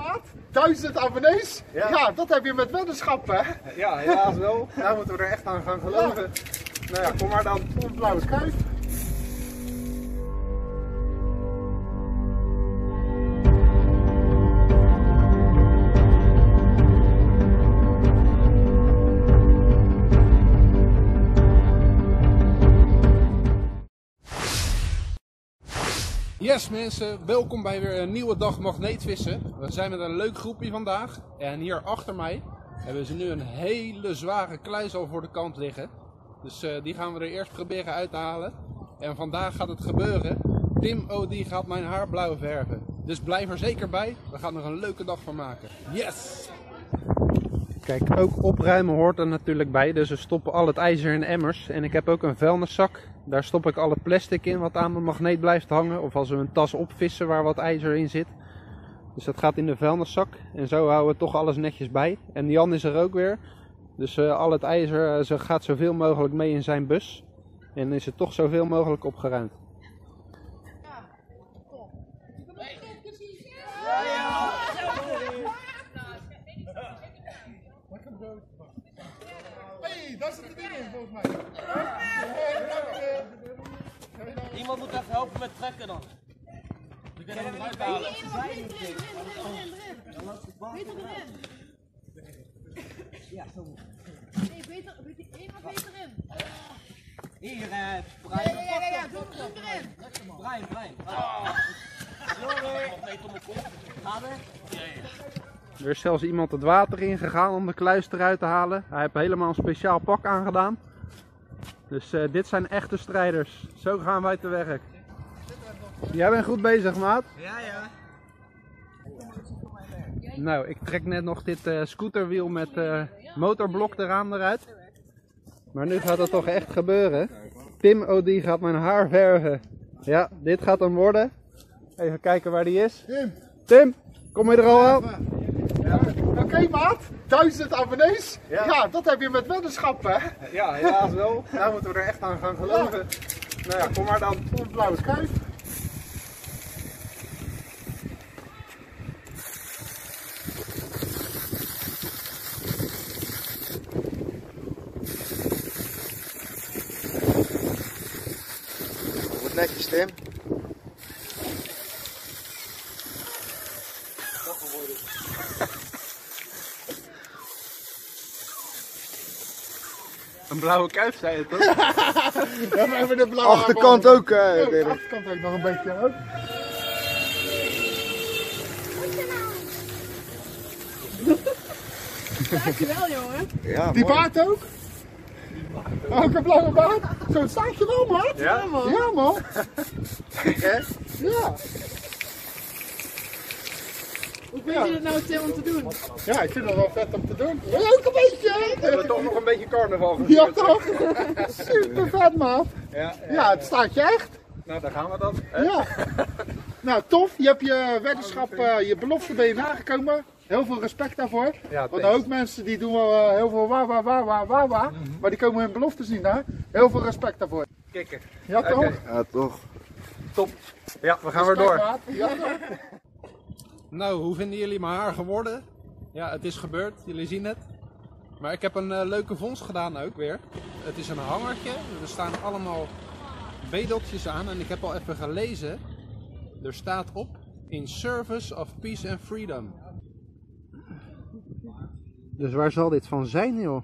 maat, 1000 abonnees. Ja, dat heb je met weddenschap, hè? Ja, helaas wel. Daar moeten we er echt aan gaan geloven. Nou ja, kom maar dan. Een blauwe skuif. Yes mensen, welkom bij weer een nieuwe dag magneetvissen. We zijn met een leuk groepje vandaag en hier achter mij hebben ze nu een hele zware kluis al voor de kant liggen. Dus die gaan we er eerst proberen uit te halen. En vandaag gaat het gebeuren. Tim die gaat mijn haar blauw verven. Dus blijf er zeker bij, we gaan er een leuke dag van maken. Yes! Kijk, ook opruimen hoort er natuurlijk bij, dus we stoppen al het ijzer in emmers. En ik heb ook een vuilniszak, daar stop ik al het plastic in wat aan de magneet blijft hangen. Of als we een tas opvissen waar wat ijzer in zit. Dus dat gaat in de vuilniszak en zo houden we toch alles netjes bij. En Jan is er ook weer, dus al het ijzer gaat zoveel mogelijk mee in zijn bus. En is het toch zoveel mogelijk opgeruimd. Hey, daar zit de ding in volgens mij. Iemand moet even helpen met trekken dan. We kunnen hem eruit halen. Beter erin. Ja, zo moet Nee, beter in. Hier, Brian. Ja, doe erin. Brian. Nog mee tot mijn kop. Gaan we? Er is zelfs iemand het water in gegaan om de kluis eruit te halen. Hij heeft helemaal een speciaal pak aangedaan. Dus dit zijn echte strijders. Zo gaan wij te werk. Jij bent goed bezig, maat. Ja. Nou, ik trek net nog dit scooterwiel met motorblok eruit. Maar nu gaat het toch echt gebeuren. Tim die gaat mijn haar verven. Ja, dit gaat hem worden. Even kijken waar die is. Tim, kom je er al aan? Oké, maat, 1000 abonnees. Ja, dat heb je met weddenschap, hè? Ja, helaas wel. Daar moeten we er echt aan gaan geloven. Nou ja, kom maar dan. Een blauwe skuif. Wordt netjes, Tim. Een blauwe kuif, zei je toch? Ja, maar even de blauwe Achterkant ook, de achterkant ook nog een beetje ook. Dankjewel, jongen. Ja, Die mooi. baard ook? Ook een blauwe baard? Zo staat je wel, maat? Ja, man. Ja, man. Kijk, hè? Ja. Hoe vind je het nou, Tim, om te doen? Ja, ik vind het wel vet om te doen. Wil je ook een beetje? We hebben toch nog een beetje carnaval gezien. Ja, toch? Super vet, maat. Ja, het staat je echt. Nou, daar gaan we dan. Ja. Nou, tof. Je hebt je weddenschap, je belofte ben je nagekomen. Heel veel respect daarvoor. Ja, Want ook mensen die doen wel heel veel wa. Maar die komen hun beloftes niet na. Heel veel respect daarvoor. Kikken. Ja, toch? Oké. Ja, toch. Top. Ja, we gaan weer Respect, door. maat. Ja, toch? Nou, hoe vinden jullie mijn haar geworden? Ja, het is gebeurd, jullie zien het. Maar ik heb een leuke vondst gedaan ook weer. Het is een hangertje, er staan allemaal bedeltjes aan en ik heb al even gelezen. Er staat op, in service of peace and freedom. Dus waar zal dit van zijn, joh?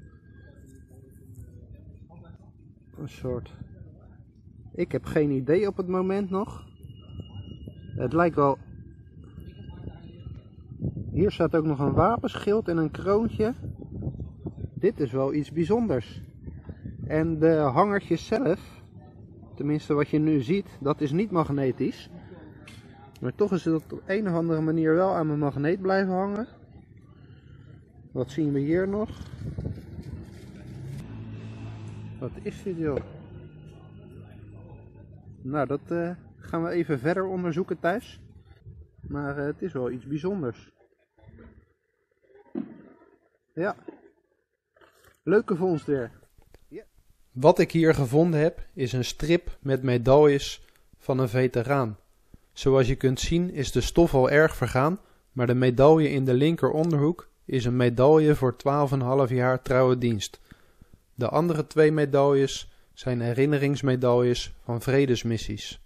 Een soort... Ik heb geen idee op het moment nog. Het lijkt wel... Hier staat ook nog een wapenschild en een kroontje. Dit is wel iets bijzonders. En de hangertjes zelf, tenminste wat je nu ziet, dat is niet magnetisch. Maar toch is het op een of andere manier wel aan mijn magneet blijven hangen. Wat zien we hier nog? Wat is dit, joh? Nou, dat gaan we even verder onderzoeken thuis. Maar het is wel iets bijzonders. Ja. Leuke vondst weer. Yeah. Wat ik hier gevonden heb is een strip met medailles van een veteraan. Zoals je kunt zien is de stof al erg vergaan, Maar de medaille in de linker onderhoek is een medaille voor 12,5 jaar trouwe dienst. De andere 2 medailles zijn herinneringsmedailles van vredesmissies.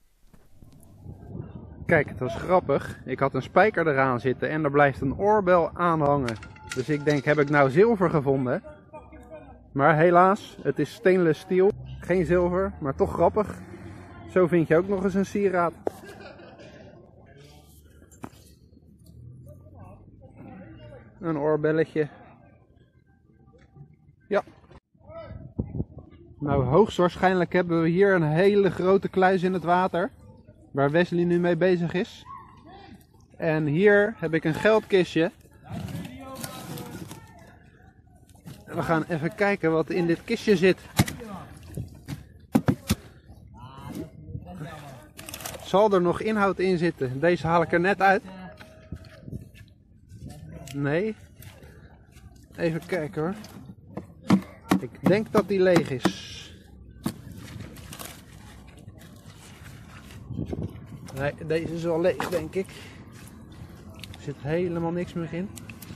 Kijk, het was grappig. Ik had een spijker eraan zitten en er blijft een oorbel aan hangen. Dus ik denk, heb ik nou zilver gevonden? Maar helaas, het is stainless steel. Geen zilver, maar toch grappig. Zo vind je ook nog eens een sieraad. Een oorbelletje. Ja. Nou, hoogstwaarschijnlijk hebben we hier een hele grote kluis in het water. Waar Wesley nu mee bezig is. En hier heb ik een geldkistje. We gaan even kijken wat in dit kistje zit. Zal er nog inhoud in zitten? Deze haal ik er net uit. Nee. Even kijken hoor. Ik denk dat die leeg is. Nee, deze is wel leeg denk ik. Er zit helemaal niks meer in.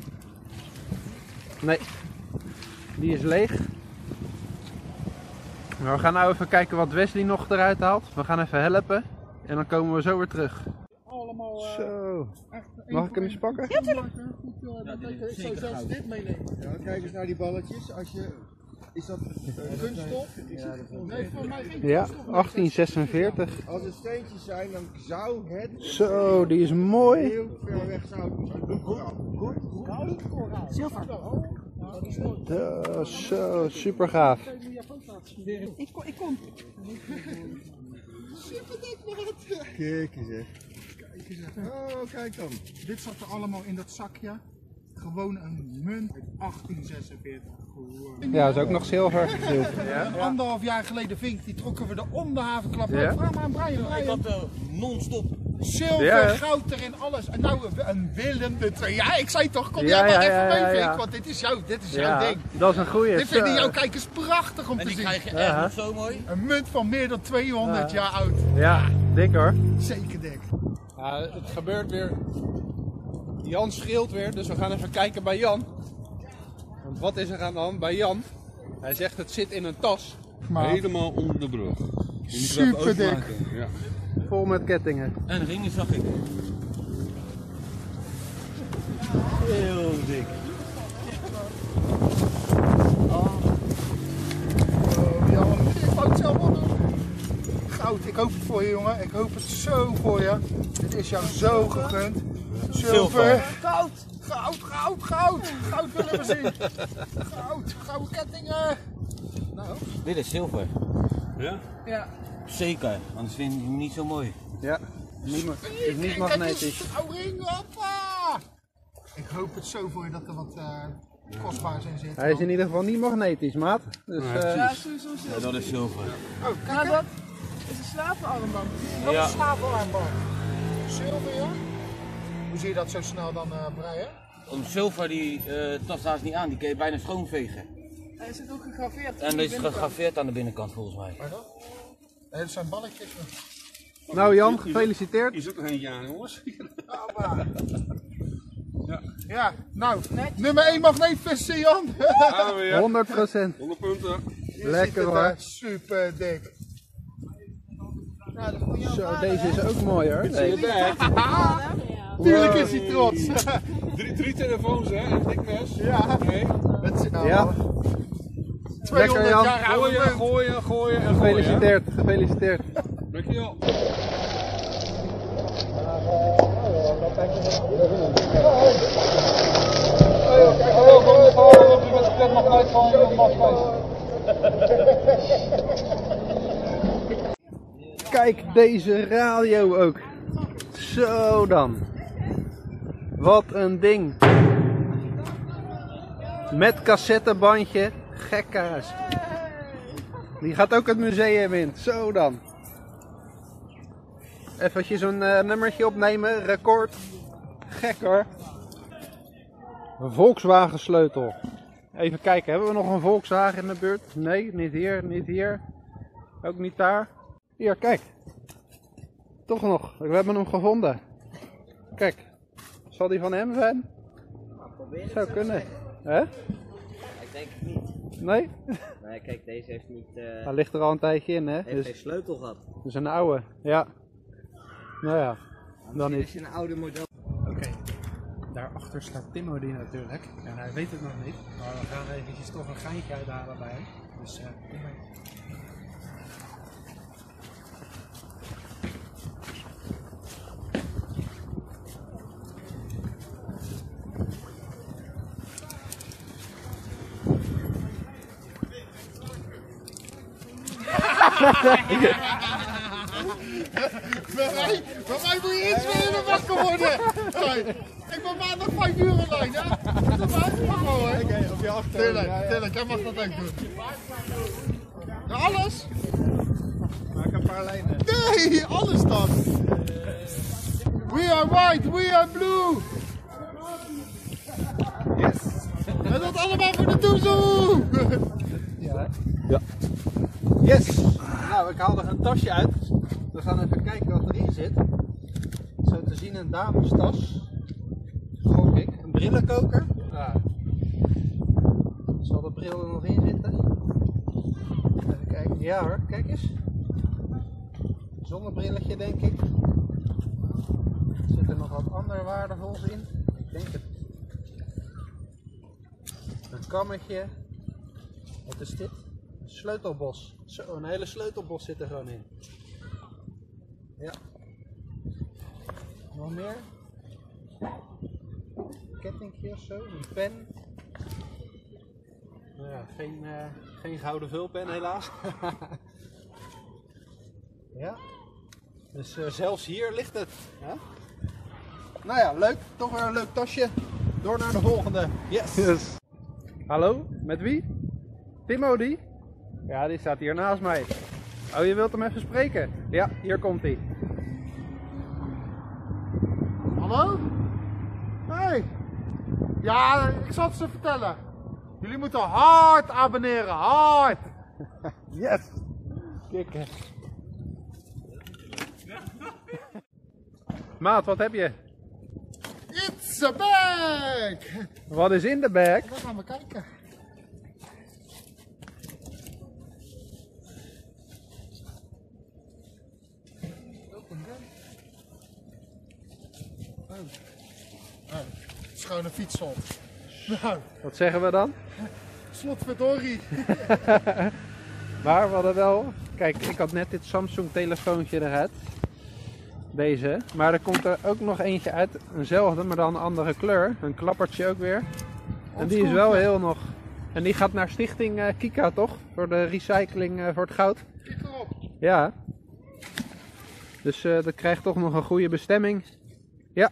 Nee, die is leeg. Maar we gaan nou even kijken wat Wesley nog eruit haalt. We gaan even helpen en dan komen we zo weer terug. Allemaal, Zo. Mag ik hem eens pakken? Ja, natuurlijk. Ik zou zelfs dit meenemen. Ja, kijk eens naar die balletjes. Is dat kunststof? Nee, voor mij geen Ja, kunststof. 1846. Als het steentjes zijn, dan zou het Zo, die is mooi. heel ver weg zouden zijn. Zilver. Zo, super gaaf. Ik kom. Super dik man. Kijk eens hè. Oh, kijk dan. Dit zat er allemaal in dat zakje. Gewoon een munt uit 1846. Ja, is ook nog zilver. Anderhalf jaar geleden vink, die trokken we de om de havenklap. Ja. Vraag maar aan Brian. Ik Brian. had non-stop. Zilver, Ja, hè? goud erin, alles. En nou een Willem de II. Ja, ik zei toch, kom Ja, jij maar ja, even ja, mee, ja. Vink, want dit is jouw Ja, ding. dat is een goeie. Dit vinden Zo. jouw kijkers prachtig om En te die zien. krijg je Ja. echt nog zo mooi. Een munt van meer dan 200 jaar oud. Ja, dik hoor. Zeker dik. Ja, het gebeurt weer. Jan schreeuwt weer, dus we gaan even kijken bij Jan. Want wat is er aan de hand bij Jan? Hij zegt het zit in een tas. Maar Helemaal onder de brug. super dik. Ja. Vol met kettingen. En ringen zag ik. Heel dik. Ja, ik wou het zelf wel doen. Goud, ik hoop het voor je jongen. Ik hoop het zo voor je. Dit is jou zo gegund. Zilver. Goud. Goud willen we zien. Gouden kettingen. Nou. Dit is zilver. Ja? Ja. Zeker, anders vind ik hem niet zo mooi. Ja, is niet magnetisch. Ring, hoppa. Ik hoop het zo voor je dat er wat kostbaars in zit. Hij is in ieder geval niet magnetisch, maat. Dus, Ja, sowieso Ja, zilver. dat is zilver. Oh, kijk Maar hè. dat is een slavenarmband. Dat Ja. is slapelarmband. Zilver, ja? Hoe zie je dat zo snel dan, Brian? Om zilver die tast haast niet aan, die kun je bijna schoonvegen. Hij zit ook gegraveerd. En deze is gegraveerd aan de binnenkant volgens mij. Waar dat? Het zijn balletjes. nou Jan, gefeliciteerd. Is ook nog eentje aan, jongens. Ja, nou, nummer 1 magneetvissen, Jan. Gaan we weer. 100%. 100 punten. Lekker hoor. Super dik. Zo, deze is ook mooi hoor. Nee. Tuurlijk is hij trots. Drie telefoons, hè? En een dik mes. Ja. Nee. Het is Ja. 200 Lekker, Jan. jaar oude munt. Gooien en gooien. Gefeliciteerd, gefeliciteerd. Dankjewel. Kijk deze radio ook. Zo dan. Wat een ding. Met cassettebandje. Gekkaas. Die gaat ook het museum in. Zo dan. Eventjes een nummertje opnemen. Record. Gek hoor. Een Volkswagen sleutel. Even kijken, hebben we nog een Volkswagen in de buurt? Nee, niet hier, niet hier. Ook niet daar. Hier, kijk. Toch nog. We hebben hem gevonden. Kijk. Zal die van hem zijn? Zou kunnen. Hè? Ik denk het niet. Nee? Nee, kijk, deze heeft niet. Hij ligt er al een tijdje in, hè? Heeft Dus geen sleutel gehad. dat is een oude. Ja. Nou ja, dan Misschien niet. is je een oude model. Oké, daarachter staat Timothy natuurlijk. En hij weet het nog niet. Maar we gaan eventjes toch een geintje uithalen bij hem. Dus Bij mij moet je iets meer wakker worden. Hey, ik ben maandag 5 uur online, hè? Dat is waar, mag wel, hè? Oké, op je achterhoofd. Tuurlijk, jij mag dat ook doen. Ja, alles? Maak een paar lijnen. Nee, alles dan. We are white, we are blue. Yes. En dat allemaal voor de toezoe. ja. Yes! Nou, ik haal er een tasje uit. We gaan even kijken wat erin zit. Zo te zien een damestas. Gok ik. Een brillenkoker. Ja. Zal de bril er nog in zitten? Even kijken. Ja hoor, kijk eens. Zonnebrilletje denk ik. Zit er nog wat ander waardevols in? Ik denk het. Een kammetje. Wat is dit? Een sleutelbos. Zo, een hele sleutelbos zit er gewoon in. Ja. Nog meer? Kettingje of zo, een pen. Nou ja, geen gouden vulpen helaas. ja. Dus zelfs hier ligt het. Ja? Nou ja, leuk. Toch weer een leuk tasje. Door naar de volgende. Yes. Hallo, met wie? Timothy? Ja, die staat hier naast mij. Oh, je wilt hem even spreken? Ja, hier komt hij. Hallo? Hey. Ja, ik zal het ze vertellen. Jullie moeten hard abonneren, hard. Yes! Kikken. Maat, wat heb je? It's a bag. Wat is in de bag? Dan gaan we kijken. Het is gewoon een fietsslot. Nou, Wat zeggen we dan? slotverdorie. Maar we hadden wel... Kijk, ik had net dit Samsung telefoontje eruit. Deze. Maar er komt er ook nog eentje uit. Eenzelfde, maar dan een andere kleur. Een klappertje ook weer. En die is wel heel nog... En die gaat naar stichting Kika, toch? Voor de recycling voor het goud. Kijk erop. Ja. Dus dat krijgt toch nog een goede bestemming. Ja.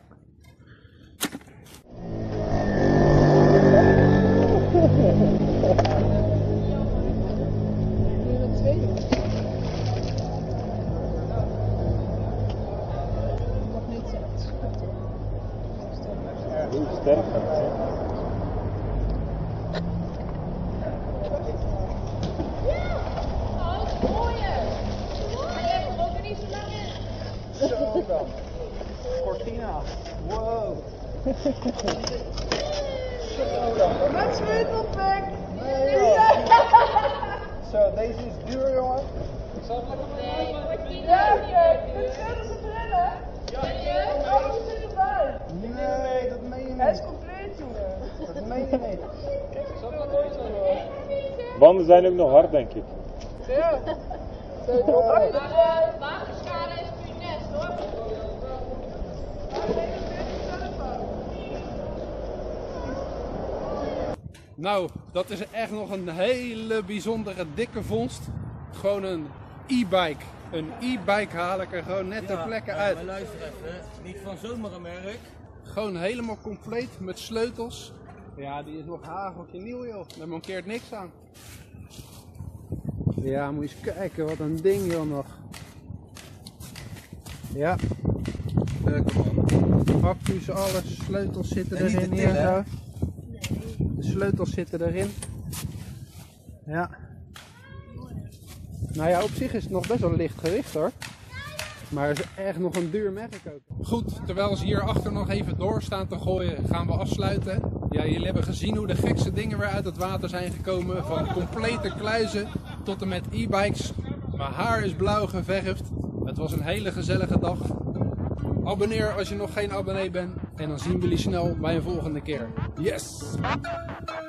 Zo dan. Cortina. Wow. Zo dan. Met sleutelbek! Zo, deze is duur, jongen. Ja, kijk, dit scheelt ze brillen. Ja, alles zit erbij. Nee, dat meen je Hij is niet. compleet, jongen. Dat meen je niet. Kijk, er speelt nooit zo hoor. Banden zijn ook nog hard, denk ik. Ja. Waterschade is funest hoor. Nou, dat is echt nog een hele bijzondere dikke vondst. Gewoon een e-bike. Een e-bike haal ik er gewoon net ter plekke uit. Maar luister even, niet van zomaar een merk. Gewoon helemaal compleet met sleutels. Ja, die is nog hageltje nieuw joh. Daar mankeert niks aan. Ja, moet je eens kijken, wat een ding joh nog. Ja. Leuk man. Accu's, alles, sleutels zitten En niet erin te hier tillen, hè? zo. De sleutels zitten erin. Ja. Nou ja, op zich is het nog best wel licht gewicht hoor. Maar het is echt nog een duur merk ook. Goed, terwijl ze hier achter nog even door staan te gooien, gaan we afsluiten. Ja, jullie hebben gezien hoe de gekste dingen weer uit het water zijn gekomen. Van complete kluizen tot en met e-bikes. Mijn haar is blauw geverfd. Het was een hele gezellige dag. Abonneer als je nog geen abonnee bent. En dan zien we jullie snel bij een volgende keer. Yes!